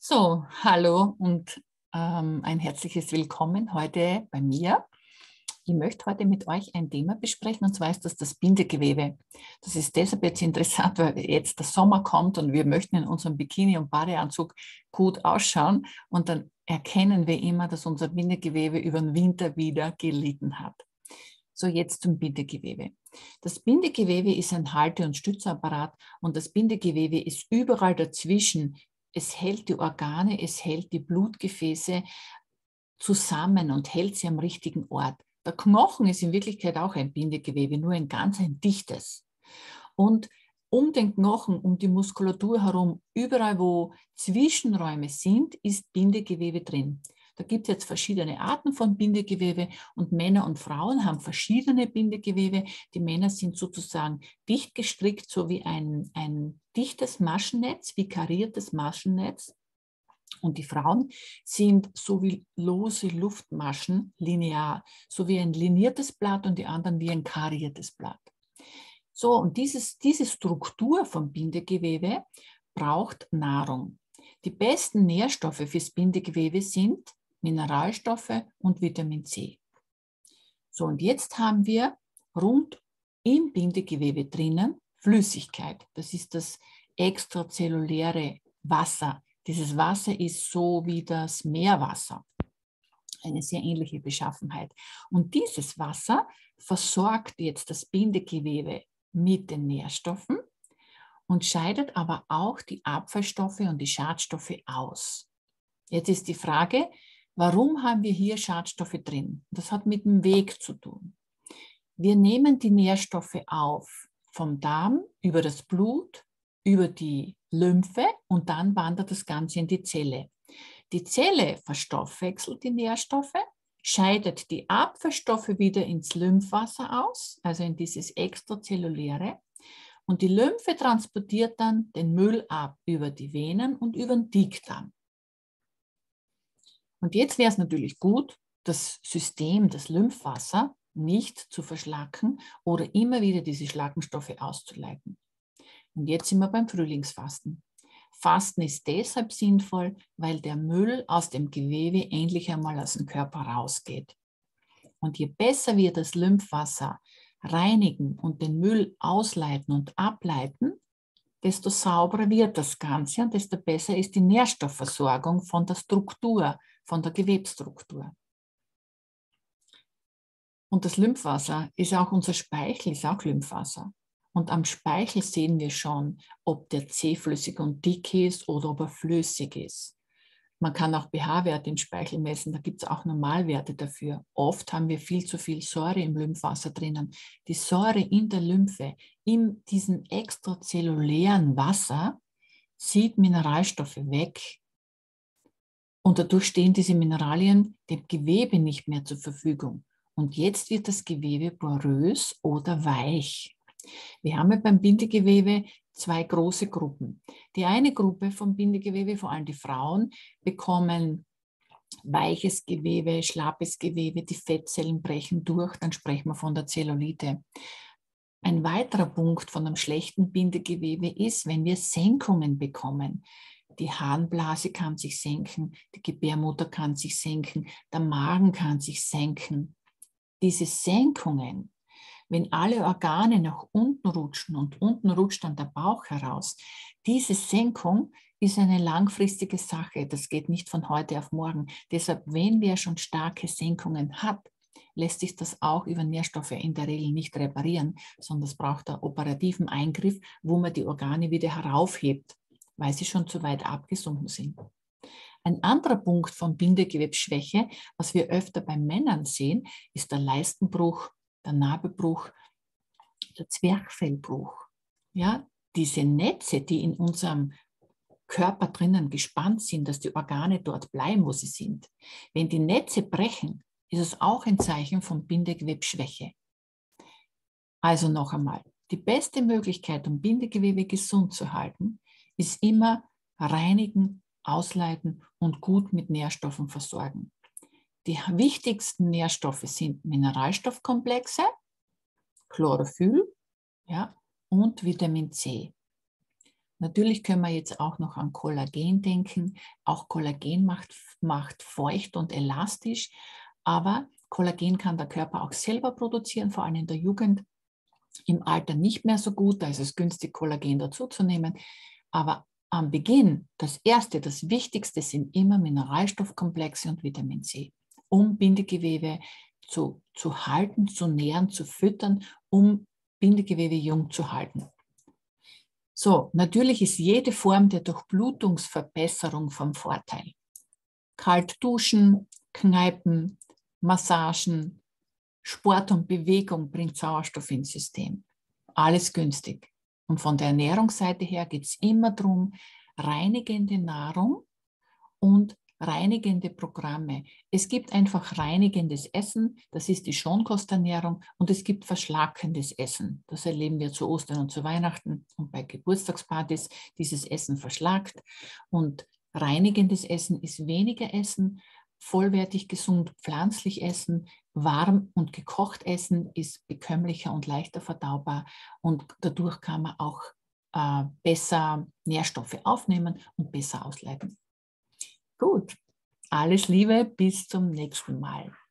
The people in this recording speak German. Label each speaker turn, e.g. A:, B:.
A: So, hallo und ein herzliches Willkommen heute bei mir. Ich möchte heute mit euch ein Thema besprechen, und zwar ist das Bindegewebe. Das ist deshalb jetzt interessant, weil jetzt der Sommer kommt und wir möchten in unserem Bikini und Badeanzug gut ausschauen und dann erkennen wir immer, dass unser Bindegewebe über den Winter wieder gelitten hat. So, jetzt zum Bindegewebe. Das Bindegewebe ist ein Halte- und Stützapparat und das Bindegewebe ist überall dazwischen. Es hält die Organe, es hält die Blutgefäße zusammen und hält sie am richtigen Ort. Der Knochen ist in Wirklichkeit auch ein Bindegewebe, nur ein ganz ein dichtes. Und um den Knochen, um die Muskulatur herum, überall wo Zwischenräume sind, ist Bindegewebe drin. Da gibt es jetzt verschiedene Arten von Bindegewebe und Männer und Frauen haben verschiedene Bindegewebe. Die Männer sind sozusagen dicht gestrickt, so wie ein dichtes Maschennetz, wie kariertes Maschennetz. Und die Frauen sind so wie lose Luftmaschen, linear, so wie ein liniertes Blatt und die anderen wie ein kariertes Blatt. So, und diese Struktur vom Bindegewebe braucht Nahrung. Die besten Nährstoffe fürs Bindegewebe sind Mineralstoffe und Vitamin C. So, und jetzt haben wir rund im Bindegewebe drinnen Flüssigkeit. Das ist das extrazelluläre Wasser. Dieses Wasser ist so wie das Meerwasser, eine sehr ähnliche Beschaffenheit. Und dieses Wasser versorgt jetzt das Bindegewebe mit den Nährstoffen und scheidet aber auch die Abfallstoffe und die Schadstoffe aus. Jetzt ist die Frage, warum haben wir hier Schadstoffe drin? Das hat mit dem Weg zu tun. Wir nehmen die Nährstoffe auf vom Darm über das Blut, über die Lymphe und dann wandert das Ganze in die Zelle. Die Zelle verstoffwechselt die Nährstoffe, scheidet die Abfallstoffe wieder ins Lymphwasser aus, also in dieses extrazelluläre. Und die Lymphe transportiert dann den Müll ab über die Venen und über den Dickdarm. Und jetzt wäre es natürlich gut, das System, das Lymphwasser, nicht zu verschlacken oder immer wieder diese Schlackenstoffe auszuleiten. Und jetzt sind wir beim Frühlingsfasten. Fasten ist deshalb sinnvoll, weil der Müll aus dem Gewebe endlich einmal aus dem Körper rausgeht. Und je besser wir das Lymphwasser reinigen und den Müll ausleiten und ableiten, desto sauberer wird das Ganze und desto besser ist die Nährstoffversorgung von der Struktur, von der Gewebsstruktur. Und das Lymphwasser ist auch unser Speichel, ist auch Lymphwasser. Und am Speichel sehen wir schon, ob der zähflüssig und dick ist oder ob er flüssig ist. Man kann auch pH-Werte im Speichel messen, da gibt es auch Normalwerte dafür. Oft haben wir viel zu viel Säure im Lymphwasser drinnen. Die Säure in der Lymphe, in diesem extrazellulären Wasser, zieht Mineralstoffe weg. Und dadurch stehen diese Mineralien dem Gewebe nicht mehr zur Verfügung. Und jetzt wird das Gewebe porös oder weich. Wir haben ja beim Bindegewebe zwei große Gruppen. Die eine Gruppe vom Bindegewebe, vor allem die Frauen, bekommen weiches Gewebe, schlappes Gewebe, die Fettzellen brechen durch, dann sprechen wir von der Zellulite. Ein weiterer Punkt von einem schlechten Bindegewebe ist, wenn wir Senkungen bekommen. Die Harnblase kann sich senken, die Gebärmutter kann sich senken, der Magen kann sich senken. Diese Senkungen, wenn alle Organe nach unten rutschen und unten rutscht dann der Bauch heraus, diese Senkung ist eine langfristige Sache. Das geht nicht von heute auf morgen. Deshalb, wenn wer schon starke Senkungen hat, lässt sich das auch über Nährstoffe in der Regel nicht reparieren, sondern es braucht einen operativen Eingriff, wo man die Organe wieder heraufhebt, weil sie schon zu weit abgesunken sind. Ein anderer Punkt von Bindegewebsschwäche, was wir öfter bei Männern sehen, ist der Leistenbruch, der Nabelbruch, der Zwerchfellbruch. Ja, diese Netze, die in unserem Körper drinnen gespannt sind, dass die Organe dort bleiben, wo sie sind. Wenn die Netze brechen, ist es auch ein Zeichen von Bindegewebsschwäche. Also noch einmal, die beste Möglichkeit, um Bindegewebe gesund zu halten, ist immer reinigen, ausleiten und gut mit Nährstoffen versorgen. Die wichtigsten Nährstoffe sind Mineralstoffkomplexe, Chlorophyll, ja, und Vitamin C. Natürlich können wir jetzt auch noch an Kollagen denken. Auch Kollagen macht feucht und elastisch, aber Kollagen kann der Körper auch selber produzieren, vor allem in der Jugend. Im Alter nicht mehr so gut, da ist es günstig, Kollagen dazuzunehmen. Aber am Beginn, das Erste, das Wichtigste sind immer Mineralstoffkomplexe und Vitamin C, um Bindegewebe zu halten, zu nähren, zu füttern, um Bindegewebe jung zu halten. So, natürlich ist jede Form der Durchblutungsverbesserung vom Vorteil. Kalt duschen, Kneipen, Massagen, Sport und Bewegung bringt Sauerstoff ins System. Alles günstig. Und von der Ernährungsseite her geht es immer darum, reinigende Nahrung und reinigende Programme. Es gibt einfach reinigendes Essen, das ist die Schonkosternährung, und es gibt verschlackendes Essen. Das erleben wir zu Ostern und zu Weihnachten und bei Geburtstagspartys. Dieses Essen verschlackt, und reinigendes Essen ist weniger Essen, vollwertig gesund pflanzlich essen, warm und gekocht essen ist bekömmlicher und leichter verdaubar, und dadurch kann man auch besser Nährstoffe aufnehmen und besser ausleiten. Gut, alles Liebe, bis zum nächsten Mal.